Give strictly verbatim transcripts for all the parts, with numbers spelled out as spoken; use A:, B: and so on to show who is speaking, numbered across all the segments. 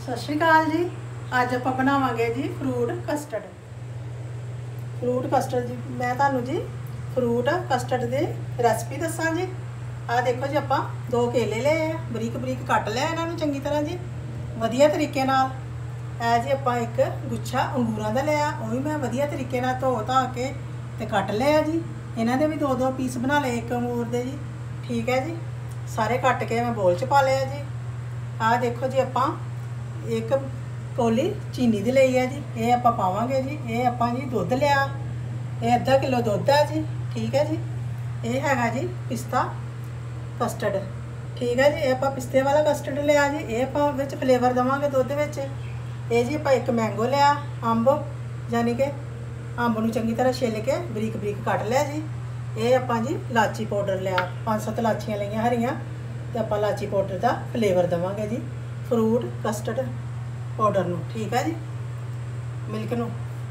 A: सत श्री अकाल जी। अज आप बनावांगे जी फ्रूट कस्टर्ड। फ्रूट कस्टर्ड जी मैं तुहानू जी फ्रूट कस्टर्ड की रेसिपी दसा जी। आ देखो जी, आप दो केले ले बरीक बरीक कट लिया इन्हों चंगी तरह जी वधिया तरीके नाल। है जी आप एक गुच्छा अंगूरां दा लिया, वो भी मैं वधिया तरीके नाल धो धा के ते कट लिया जी। इन्हां दे भी दो दो पीस बना ले एक अंगूर दे जी। ठीक है जी, सारे कट के मैं बोल च पा लिया जी। आ देखो जी, आप एक कौली चीनी दी लई है जी, ये आप पावांगे जी। ये आप जी दुध लिया, ये अद्धा किलो दुध है जी। ठीक है जी, ये है जी पिस्ता कस्टर्ड। ठीक है जी, ये आप पिस्ते वाला कस्टर्ड लिया जी। ये आप फ्लेवर देवांगे दुध विच। ये जी आप एक मैंगो लिया, अंब यानी कि अंब नूं चंगी तरह छिल के बरीक बरीक कट लिया जी। ये आप जी लाची पाउडर लिया, पाँच सत्त लाचियां लिया हरियां, तो आप लाची पाउडर का फ्लेवर देवांगे जी फ्रूट कस्टर्ड पाउडर नूं। ठीक है जी, मिल्क नूं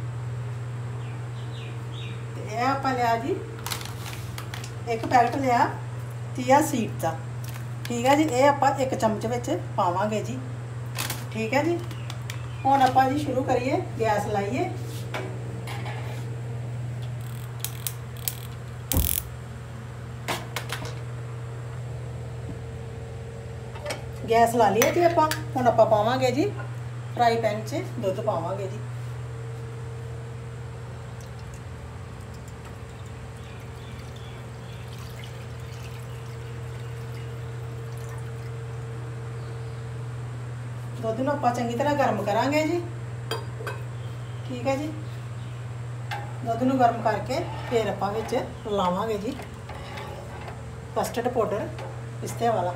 A: ते यह आप लिया जी एक पैकेट लिया चिया सीड का। ठीक है जी, ये आप एक चमच विच पावांगे जी। ठीक है जी, हुण आप जी शुरू करिए, गैस लाइए। गैस ला लिया जी। आप हुण आप पावांगे जी फ्राई पैन च दुध पावांगे जी। दुध नूं आपां चंगी तरह गर्म करांगे जी। ठीक है जी, दुध नूं गर्म करके फिर आपां विच लावांगे जी कस्टर्ड पाउडर पिस्ते वाला।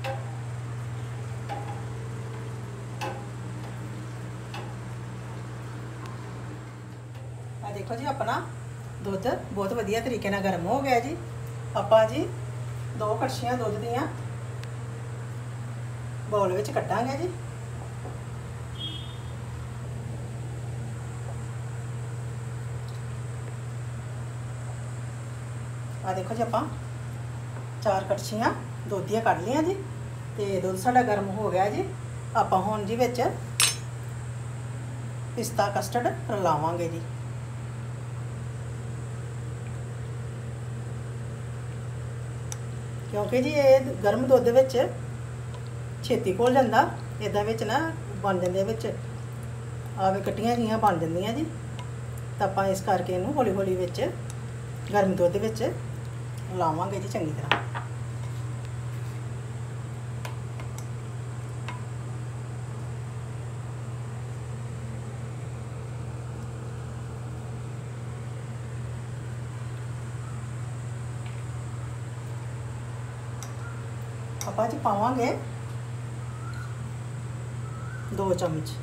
A: देखो जी, अपना दुध बहुत वधिया तरीके नाल गर्म हो गया जी। आपां जी दो कड़छियां दुध दियां बाउल विच कट्टांगे जी। आ देखो जी, आपां चार कड़छियां दुध दियां कढ़ लियां जी। ते दुध साडा गर्म हो गया जी। आपां हुण जी विच पिस्ता कस्टर्ड रलावांगे जी। क्योंकि जी ये गर्म दुध विच छेती घुल जाता, इदां विच ना बन जाते विच आवे कट्टियां जिहियां बन जांदियां जी। तो आपां इस करके इनू हौली हौली विच गर्म दुध विच लावांगे जी चंगी तरह। आपां जी पावांगे दो चम्मच,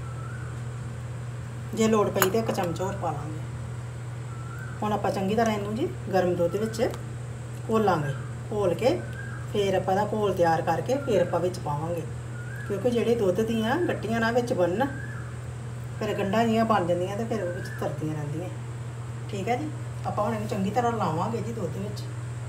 A: जे लोड़ पई तो एक चम्मच होर पा लांगे। हुण आपां चंगी तरह इनू जी गर्म दुध विच घोलांगे, घोल के फिर आपां दा घोल तैयार करके फिर आपां विच पावांगे। क्योंकि जिहड़े दुध दियां गट्टियां ना विच बनन, फिर गंढां जिहियां बन जांदियां ते फिर विच तरदियां रहिंदियां। ठीक है जी, आपां हुण इनू चंगी तरह लावांगे जी दुध विच।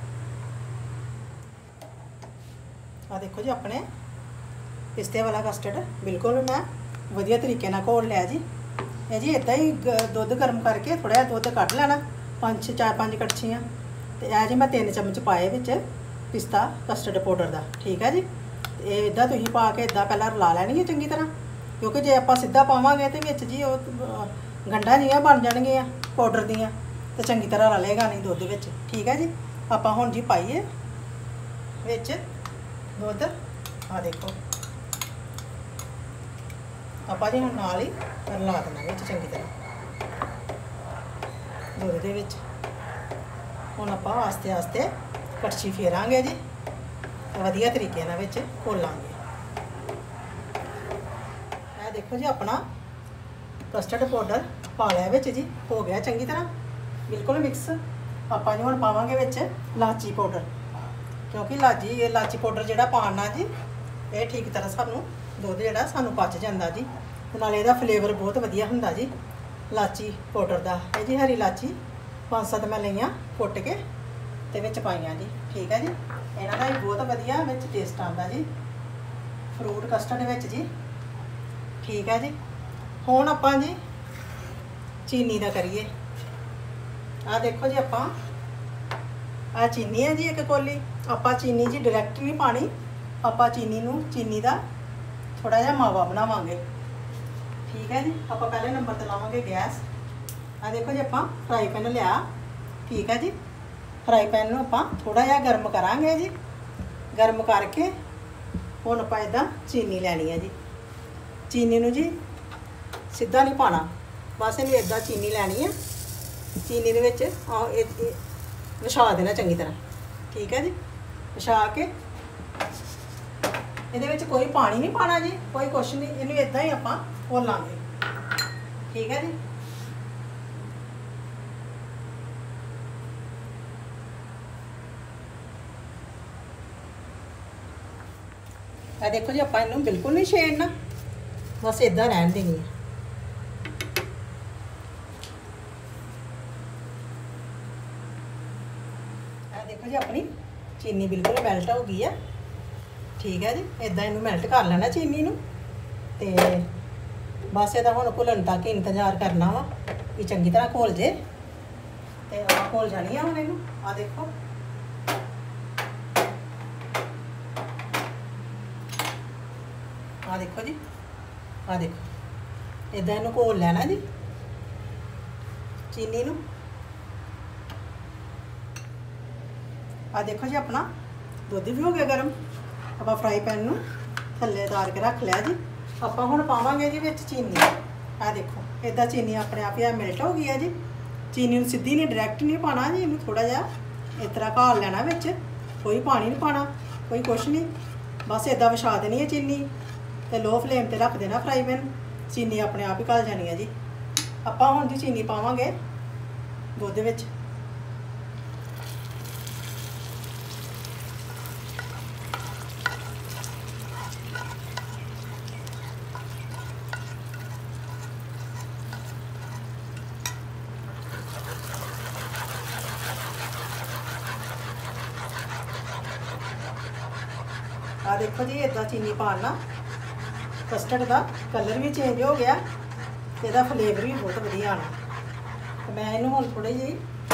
A: आ देखो जी, अपने पिस्ते वाला कस्टर्ड बिल्कुल मैं वधिया तरीके नाल घोल लिया जी। ये जी इदां ही दुध गर्म करके थोड़ा जिहा दुध कढ़ लेना, पाँच चार पाँच कड़छियाँ, तो यह जी मैं तीन चम्मच पाए विच पिस्ता कस्टर्ड पाउडर का। ठीक है जी, ये इदां तुसीं पा के इदां पहलां रला लैनी है चंगी तरह। क्योंकि जे आपां सिद्धा पावांगे तो विच जी वो गंढां जिहियां बन जाणगियां पाउडर दियां, तो चंगी तरह रलेगा नहीं दुध विच। ठीक है जी, आपां हुण जी पाइए विच दुध। आ देखो, आपां जी हुण नाल ही रला देना विच चंगी तरह दुध दे विच। हुण आपां आस्ते आस्ते कड़छी फेरांगे जी, वधिया तरीके नाल विच घोलांगे। ये देखो जी, अपना कस्टर्ड पाउडर पा लिया विच जी, हो गया चंगी तरह बिल्कुल मिक्स। आपां जी हुण पावांगे विच लाची पाउडर। क्योंकि लाची इलाची पाउडर जिहड़ा पाना जी, ये ठीक तरह सानू दुध जिहड़ा सानू पच जांदा जी। नाले इहदा फ्लेवर बहुत वधिया हुंदा जी लाची पाउडर दा। ये जी हरी इलाची पाँच सत्त मैं लईआं कुट के ते विच पाईआं जी। ठीक है जी, इन्हां दा भी बहुत वधिया विच टेस्ट आंदा जी फ्रूट कस्टर्ड विच जी। ठीक है जी। हुण आपां जी चीनी दा करिए। आ देखो जी, आपां आ चीनी है जी एक कोली। आपां चीनी जी डायरैक्ट नहीं पानी, आपां चीनी नूं चीनी दा थोड़ा जिहा मावा बनावांगे। ठीक है जी। आपां पहले नंबर ते लावांगे गैस। आ देखो जी, आपां फ्राई पैन लिया। ठीक है जी। फ्राई पैन नूं आपां थोड़ा जिहा गर्म करांगे जी। गर्म करके हुण आपां इदां चीनी लैनी है जी। चीनी नूं जी सीधा नहीं पाना, बस इहनूं इदां चीनी लैनी है। चीनी दे विच विछा देना चंगी तरह। ठीक है जी। विछा के इहदे विच कोई पानी नहीं पाना जी, कोई कुछ नहीं, इहनूं इदां ही आपां घोलांगे। ठीक है जी। आ देखो जी, आपां इहनूं बिल्कुल नहीं छेड़ना, बस इदां रहन देनी है। आ देखो जी, अपनी चीनी बिल्कुल मैल्ट हो गई है। ठीक है जी। इदां इहनूं मैल्ट कर लेना चीनी नूं, ते बस इहदा हुण घुलण तक इंतजार करना वा कि चंगी तरह घोल जे। ते आ घोल जानी है हुण इहनूं। आ देखो, आ देखो जी, आ देखो इदां इहनूं घोल लेना जी चीनी नूं। आ देखो जी, अपना दुध भी हो गया गर्म। आपां फ्राई पैन नूं थल्ले उतार के रख लिया जी। आपां हुण पावांगे जी विच चीनी। आ देखो इदां चीनी अपने आप ही मिल्ट हो गई है जी। चीनी नूं सीधी नहीं, डायरैक्ट नहीं पाना जी, इहनूं थोड़ा जिहा इस तरह घाल लेना विच। कोई पानी नहीं पाना, कोई कुछ नहीं, बस इदां विछा देनी है चीनी ते लो फ्लेम ते रख देना फ्राई पैन। चीनी अपने आप ही घल जानी है जी। आपां हुण जी चीनी पावांगे दुध विच। आ देखो जी, इदां चीनी पाना कस्टर्ड का कलर भी चेंज हो गया, इसका फ्लेवर भी बहुत वधिया आना। तो मैं इनू हुण थोड़ी जी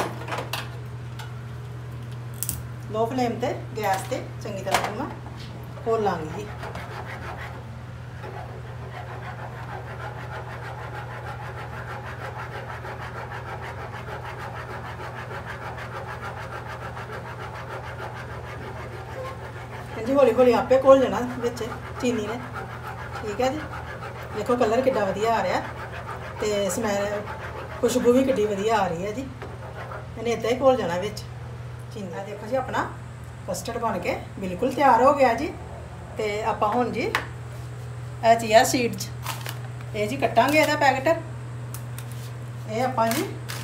A: लो फ्लेम ते गैस ते चंगी तरह मैं घोल लाँगी जी। जी हौली हौली आपे घोल जाना विच चीनी ने। ठीक है जी। देखो कलर किड्डा वधिया आ रहा, तो स्मैल खुशबू भी किड्डी वधिया आ रही है जी। इन्हें इदां ही घोल जाना विच चीनी। देखो जी, अपना कस्टर्ड बन के बिल्कुल तैयार हो गया जी। तो आपां हुण जी ए चिया सीड्स ये जी कट्टांगे इहदा पैकेट। ये आपां जी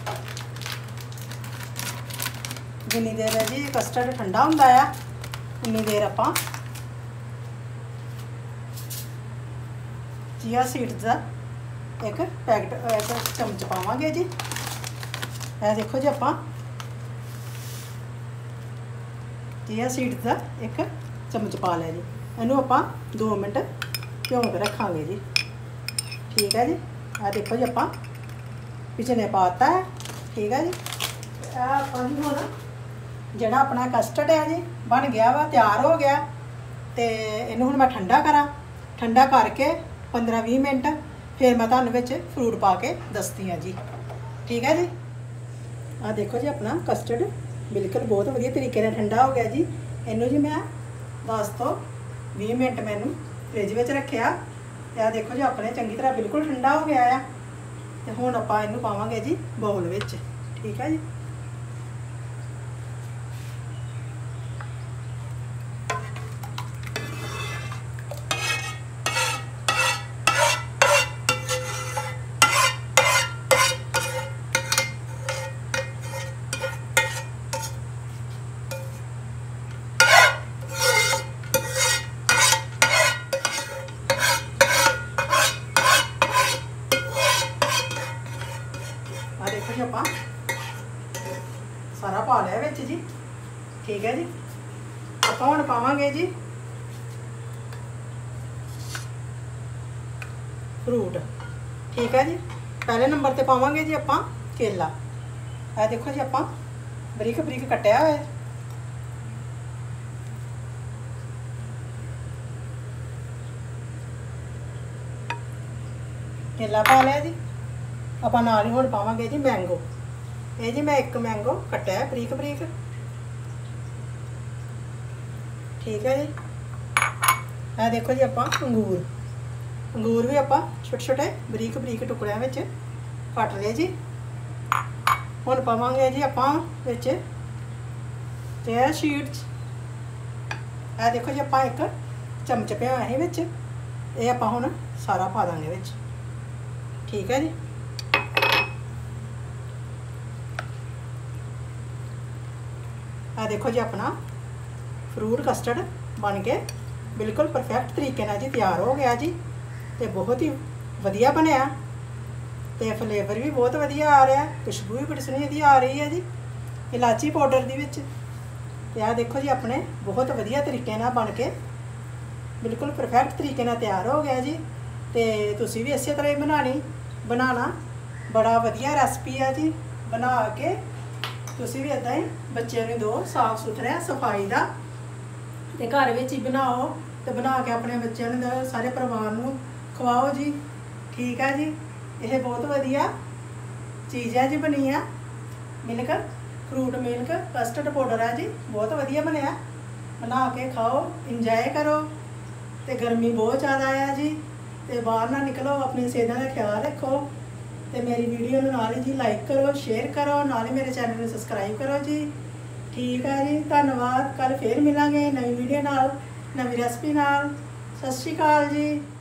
A: जिन्नी देर जी कस्टर्ड ठंडा हुंदा आ उन्नी देर आपां चिया सीड्स का एक पैकेट एक चमच पावांगे जी। ए देखो जी, आपां चिया सीड्स का एक चमच पा लिया जी। इनू आपां दो मिनट भिगो के रखांगे जी। ठीक है जी। आ देखो जी, आपां पिछले पाता है। ठीक है जी। आपां जी हुण जिहड़ा अपना कस्टर्ड है जी बन गया वा, तैयार हो गया। तो इनू हुण मैं ठंडा करा, ठंडा करके पंद्रह भी मिनट फिर मैं तुहानूं विच फ्रूट पा के दसदी हाँ जी। ठीक है जी। आ देखो जी, अपना कस्टर्ड बिल्कुल बहुत वधिया तरीके नाल ठंडा हो गया जी। इनू जी मैं दस तो भी मिनट मैनू फ्रिज में रखिया। आ देखो जी, अपने चंगी तरह बिल्कुल ठंडा हो गया है। तो हुण आपां इनू पावांगे जी बाउल विच। ठीक है जी। देखो जी, आप सारा पा लिया विच जी। ठीक है जी। आप हुण पावांगे जी फ्रूट। ठीक है जी। पहले नंबर ते पावांगे जी आपां केला। आ देखो जी आपां बरीक बरीक कट्टिया हुआ है। केला पा लिया जी। आपां नाल ही हुण पावांगे जी मैंगो। ये जी मैं एक मैंगो कट्टिया है बरीक बरीक। ठीक है जी। आ देखो जी आपां अंगूर। अंगूर भी आपां छोटे छोटे बरीक बरीक टुकड़ियां विच कट लिया जी। हुण पावांगे जी आपां विच चिया सीड्स। आ देखो जी आपां एक चमच पिया है विच। ये आपां हुण सारा पा देंगे विच। ठीक है जी। आ देखो जी अपना फ्रूट कस्टर्ड बन के बिल्कुल परफेक्ट तरीके नाल जी तैयार हो गया जी। तो बहुत ही वधिया बनया, तो फ्लेवर भी बहुत वधिया आ रहा है, खुशबू भी बड़ी सोहनी इहदी आ रही है जी इलायची पाउडर दी विच। ते आ देखो जी अपने बहुत वधिया तरीके नाल बन के बिल्कुल परफेक्ट तरीके नाल तैयार हो गया जी। तो तुसीं भी इस तरह ही बनानी बनाना बड़ा वधिया रेसिपी है जी। बना के तुसीं भी इदां ही बच्चों नूं दो साफ सुथरा सफाई का, तो घर विच ही बनाओ, तो बना के अपने बच्चों नूं सारे परिवार नूं खवाओ जी। ठीक है जी। यह बहुत वधिया चीज़ है जी बनी है। Milk fruit milk custard powder है जी, बहुत वधिया बनया। बना के खाओ, इंजॉय करो। तो गर्मी बहुत ज़्यादा है जी, तो बाहर ना निकलो, अपनी सेहत का ख्याल रखो। तो मेरी वीडियो नूं नाल ही जी लाइक करो, शेयर करो, नाल ही मेरे चैनल में सबसक्राइब करो जी। ठीक है जी। धन्यवाद। कल फिर मिलांगे नवी वीडियो नाल, नवी रेसिपी नाल। सत श्री अकाल जी।